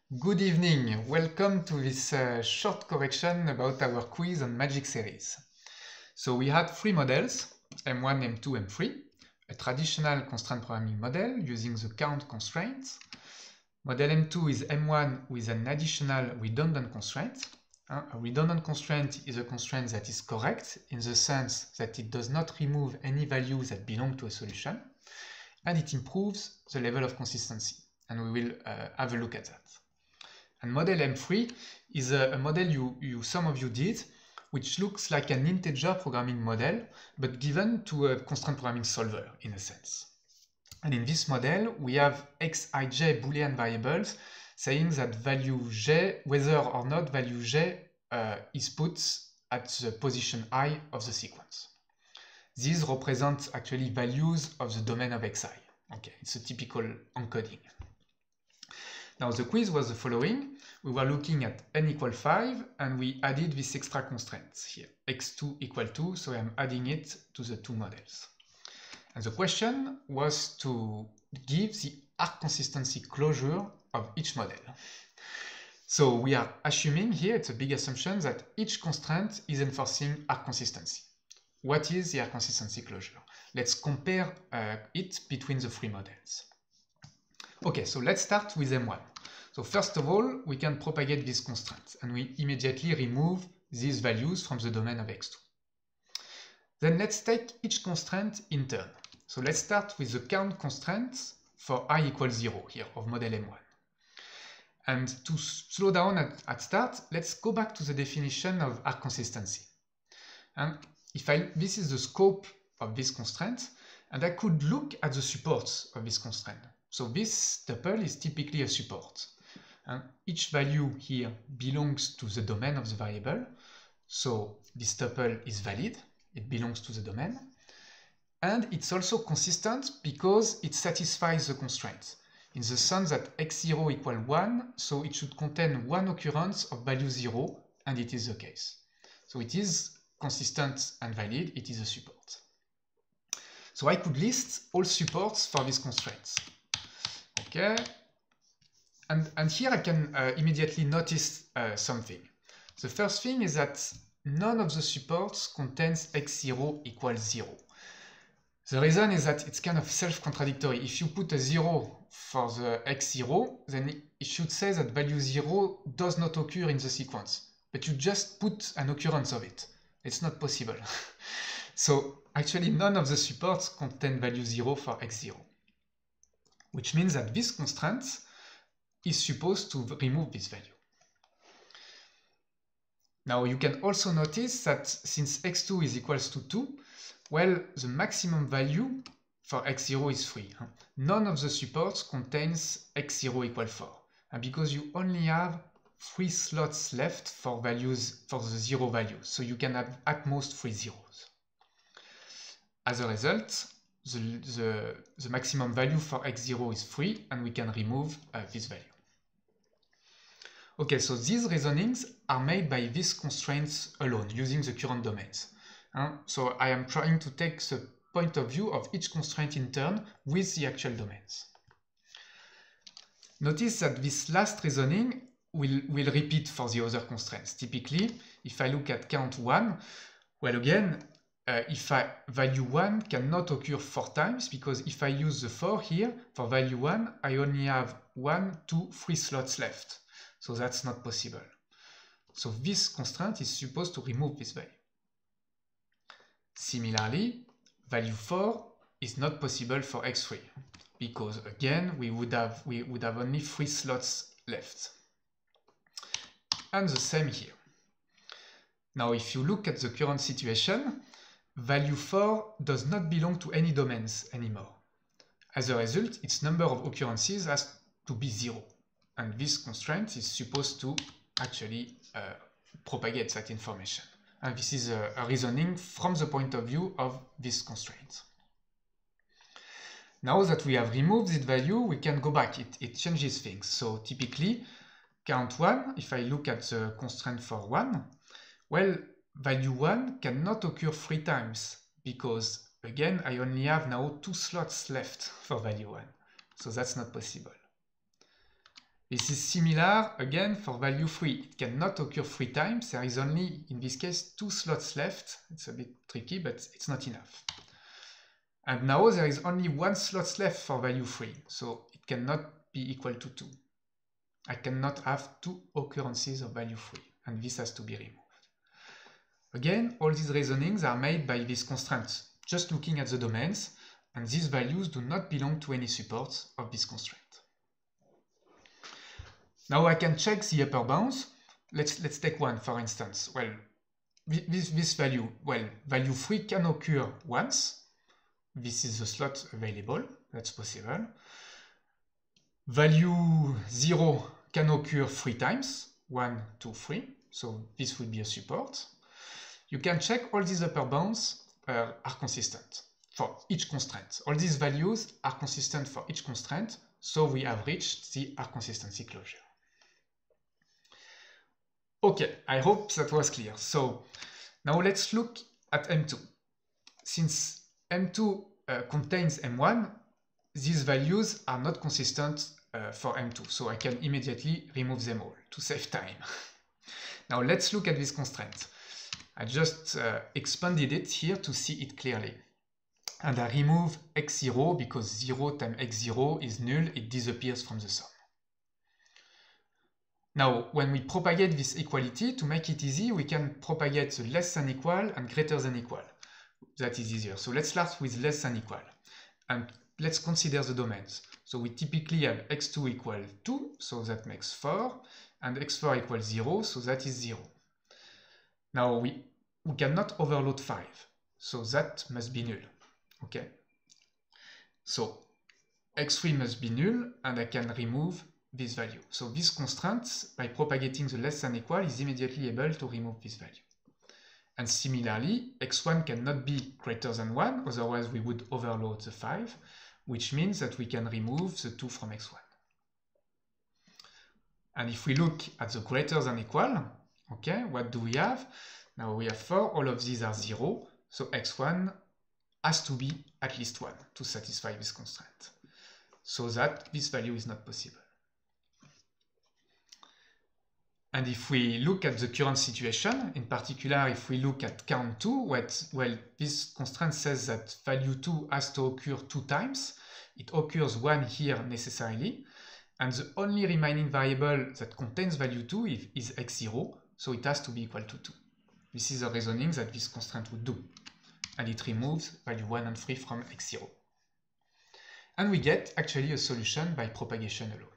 Good evening, welcome to this short correction about our quiz on magic series. So we had three models, M1, M2, M3, a traditional constraint programming model using the count constraint. Model M2 is M1 with an additional redundant constraint. A redundant constraint is a constraint that is correct in the sense that it does not remove any values that belong to a solution, and it improves the level of consistency, and we will have a look at that. And model M3 is a model some of you did, which looks like an integer programming model, but given to a constraint programming solver in a sense. And in this model, we have xij Boolean variables saying that value j, whether or not value j is put at the position I of the sequence. These represent actually values of the domain of xi. Okay, it's a typical encoding. Now the quiz was the following. We were looking at n equal 5 and we added this extra constraint here, x2 equal 2, so I'm adding it to the two models. And the question was to give the arc consistency closure of each model. So we are assuming here, it's a big assumption, that each constraint is enforcing arc consistency. What is the arc consistency closure? Let's compare it between the three models. Okay, so let's start with M1. So first of all, we can propagate this constraint and we immediately remove these values from the domain of x2. Then let's take each constraint in turn. So let's start with the count constraint for I equals 0 here of model M1. And to slow down at start, let's go back to the definition of arc consistency. And this is the scope of this constraint, and I could look at the supports of this constraint. So this tuple is typically a support. And each value here belongs to the domain of the variable. So this tuple is valid, it belongs to the domain. And it's also consistent because it satisfies the constraint, in the sense that x0 equal 1, so it should contain one occurrence of value 0, and it is the case. So it is consistent and valid, it is a support. So I could list all supports for these constraints. Okay, and here I can immediately notice something. The first thing is that none of the supports contains x0 equals 0. The reason is that it's kind of self-contradictory. If you put a 0 for the x0, then it should say that value 0 does not occur in the sequence. But you just put an occurrence of it. It's not possible. So actually none of the supports contain value 0 for x0. Which means that this constraint is supposed to remove this value. Now you can also notice that since x2 is equals to 2, well, the maximum value for x0 is 3. None of the supports contains x0 equal 4. And because you only have 3 slots left for values for the 0 value, so you can have at most 3 zeros. As a result, the maximum value for x0 is 3, and we can remove this value. Okay, so these reasonings are made by these constraints alone, using the current domains. So I am trying to take the point of view of each constraint in turn with the actual domains. Notice that this last reasoning will repeat for the other constraints. Typically, if I look at count 1, well again, if value 1 cannot occur 4 times, because if I use the 4 here, for value 1, I only have 1, 2, 3 slots left. So that's not possible. So this constraint is supposed to remove this value. Similarly, value 4 is not possible for x3, because again, we would have only 3 slots left. And the same here. Now, if you look at the current situation, value 4 does not belong to any domains anymore. As a result, its number of occurrences has to be 0. And this constraint is supposed to actually propagate that information. And this is a reasoning from the point of view of this constraint. Now that we have removed this value, we can go back. It changes things. So typically, count 1, if I look at the constraint for 1, well, value 1 cannot occur 3 times because, again, I only have now 2 slots left for value 1. So that's not possible. This is similar again for value 3. It cannot occur 3 times. There is only, in this case, 2 slots left. It's a bit tricky, but it's not enough. And now there is only 1 slot left for value 3, so it cannot be equal to 2. I cannot have 2 occurrences of value 3, and this has to be removed. Again, all these reasonings are made by this constraint, just looking at the domains, and these values do not belong to any supports of this constraint. Now I can check the upper bounds. Let's take one, for instance. Well, this value, value 3 can occur once. This is the slot available, that's possible. Value 0 can occur 3 times, 1, 2, 3, so this would be a support. You can check all these upper bounds are consistent for each constraint. All these values are consistent for each constraint, so we have reached the R-consistency closure. Okay, I hope that was clear. So now let's look at M2. Since M2 contains M1, these values are not consistent for M2, so I can immediately remove them all to save time. Now let's look at this constraint. I just expanded it here to see it clearly. And I remove x0 because 0 times x0 is null, it disappears from the sum. Now, when we propagate this equality, to make it easy, we can propagate the less than equal and greater than equal. That is easier. So let's start with less than equal. And let's consider the domains. So we typically have x2 equal 2, so that makes 4, and x4 equals 0, so that is 0. Now we cannot overload 5, so that must be null. Okay. So x3 must be null, and I can remove this value. So this constraint, by propagating the less than equal, is immediately able to remove this value. And similarly, x1 cannot be greater than 1, otherwise we would overload the 5, which means that we can remove the 2 from x1. And if we look at the greater than equal, okay, what do we have? Now we have 4, all of these are 0, so x1 has to be at least 1 to satisfy this constraint, so that this value is not possible. And if we look at the current situation, in particular if we look at count 2, well, this constraint says that value 2 has to occur 2 times. It occurs 1 here necessarily, and the only remaining variable that contains value 2 is x0, so it has to be equal to 2. This is the reasoning that this constraint would do, and it removes value 1 and 3 from x0. And we get actually a solution by propagation alone.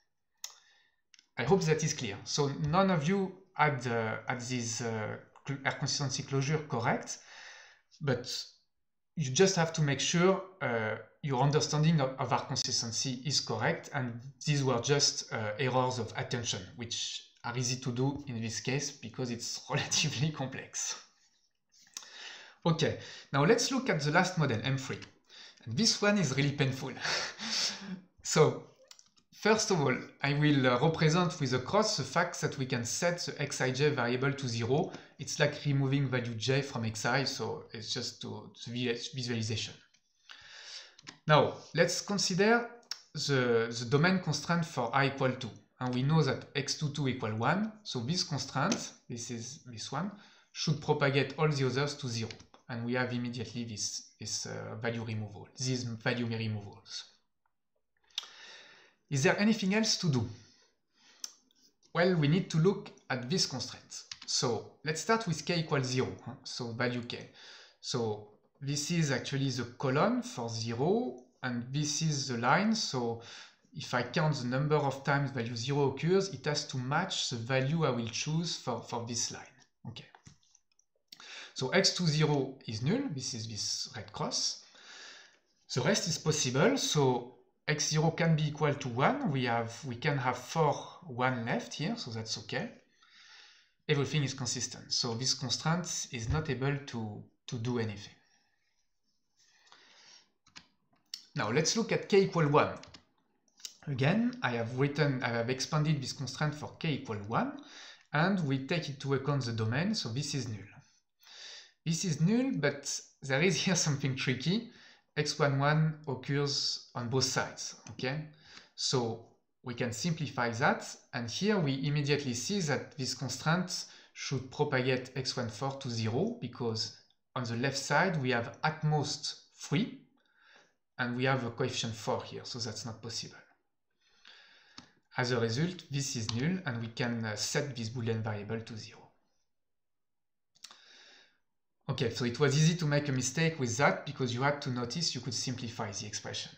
I hope that is clear. So none of you had this R-consistency closure correct, but you just have to make sure your understanding of R-consistency is correct, and these were just errors of attention, which are easy to do in this case because it's relatively complex. Okay, now let's look at the last model, M3. And this one is really painful. So, first of all, I will represent with a cross the fact that we can set the xij variable to 0. It's like removing value j from xi, so it's just to visualization. Now, let's consider the domain constraint for I equal 2. And we know that x22 equal 1, so this constraint, this is this one, should propagate all the others to 0. And we have immediately this value removal, these value removals. Is there anything else to do? Well, we need to look at this constraint. So let's start with k equals 0, so value k. So this is actually the column for 0, and this is the line, so if I count the number of times value 0 occurs, it has to match the value I will choose for this line. Okay. So x20 is null, this is this red cross. The rest is possible, so x0 can be equal to 1, we can have 1 left here, so that's okay. Everything is consistent, so this constraint is not able to do anything. Now let's look at k equal 1. Again, I have expanded this constraint for k equal 1, and we take into account the domain, so this is null. This is null, but there is here something tricky. x11 occurs on both sides, okay? So we can simplify that, and here we immediately see that this constraint should propagate x14 to 0, because on the left side we have at most 3, and we have a coefficient 4 here, so that's not possible. As a result, this is null, and we can set this Boolean variable to 0. Okay, so it was easy to make a mistake with that, because you had to notice you could simplify the expression.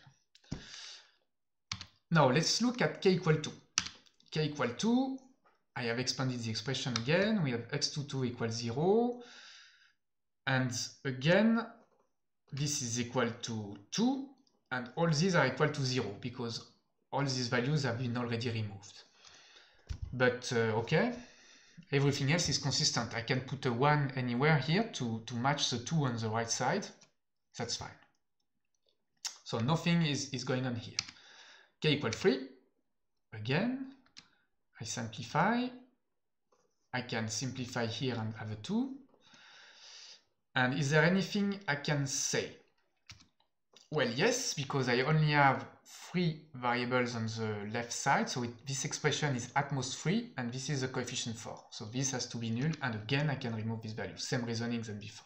Now let's look at k equal 2. K equal 2, I have expanded the expression again. We have x22 equals 0. And again, this is equal to 2. And all these are equal to 0, because all these values have been already removed. But okay, everything else is consistent. I can put a 1 anywhere here to match the 2 on the right side. That's fine. So nothing is going on here. K equals 3. Again, I simplify. I can simplify here and have a 2. And is there anything I can say? Well, yes, because I only have 3 variables on the left side. So this expression is at most 3, and this is a coefficient 4. So this has to be null, and again, I can remove this value. Same reasoning than before.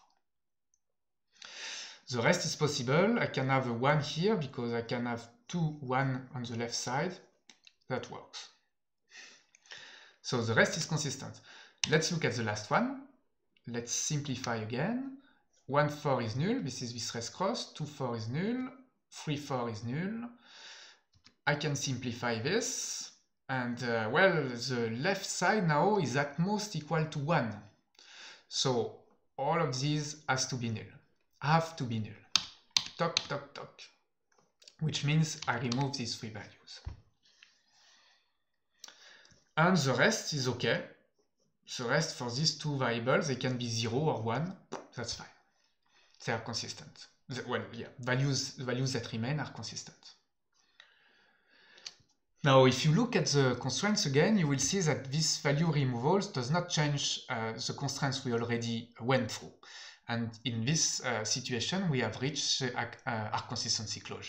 The rest is possible. I can have a 1 here, because I can have 2, 1 on the left side. That works. So the rest is consistent. Let's look at the last one. Let's simplify again. 1, 4 is null. This is this rest cross. 2, 4 is null. 3, 4 is null. I can simplify this. And well, the left side now is at most equal to 1. So all of these has to be null. Have to be null. Toc, toc, toc. Which means I remove these 3 values. And the rest is okay. The rest for these 2 variables, they can be 0 or 1. That's fine. They are consistent. Well, yeah, values that remain are consistent. Now, if you look at the constraints again, you will see that this value removal does not change the constraints we already went through. And in this situation, we have reached arc consistency closure.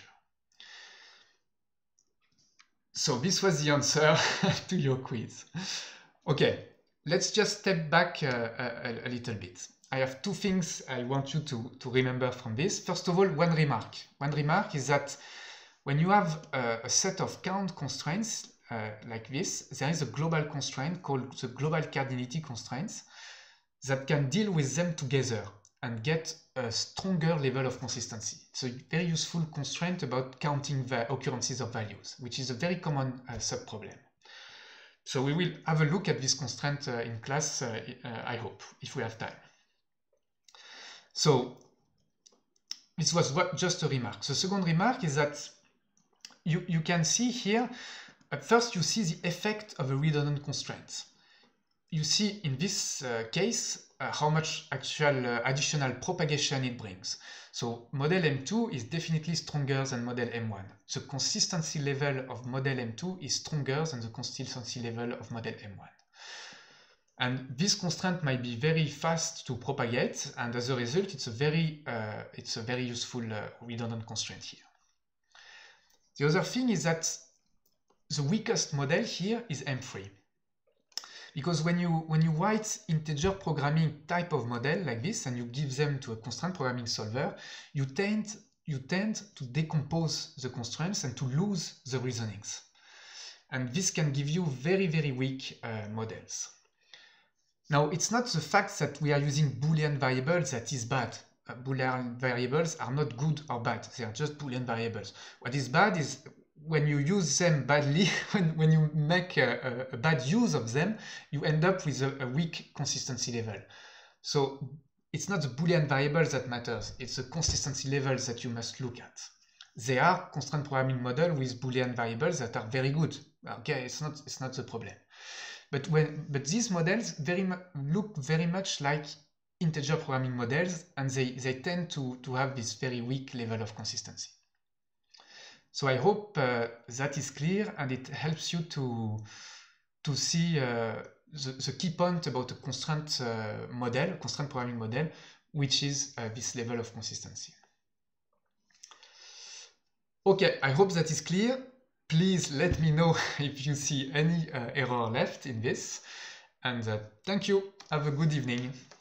So this was the answer to your quiz. Okay, let's just step back a little bit. I have 2 things I want you to remember from this. First of all, one remark. One remark is that when you have a set of count constraints like this, there is a global constraint called the global cardinality constraints that can deal with them together and get a stronger level of consistency. It's a very useful constraint about counting the occurrences of values, which is a very common sub-problem. So we will have a look at this constraint in class, I hope, if we have time. So this was just a remark. The second remark is that you can see here, at first you see the effect of a redundant constraint. You see in this case how much actual additional propagation it brings. So model M2 is definitely stronger than model M1. The consistency level of model M2 is stronger than the consistency level of model M1. And this constraint might be very fast to propagate, and as a result, it's a very useful redundant constraint here. The other thing is that the weakest model here is M3. Because when you write integer programming type of model like this and you give them to a constraint programming solver, you tend to decompose the constraints and to lose the reasonings. And this can give you very, very weak models. Now, it's not the fact that we are using Boolean variables that is bad. Boolean variables are not good or bad. They are just Boolean variables. What is bad is when you use them badly, when you make a bad use of them, you end up with a weak consistency level. So it's not the Boolean variables that matters, it's the consistency levels that you must look at. There are constraint programming models with Boolean variables that are very good. Okay, it's not the problem. But these models look very much like integer programming models, and they tend to have this very weak level of consistency. So I hope that is clear and it helps you to see the key point about a constraint model, constraint programming model, which is this level of consistency. Okay, I hope that is clear. Please let me know if you see any error left in this. And thank you. Have a good evening.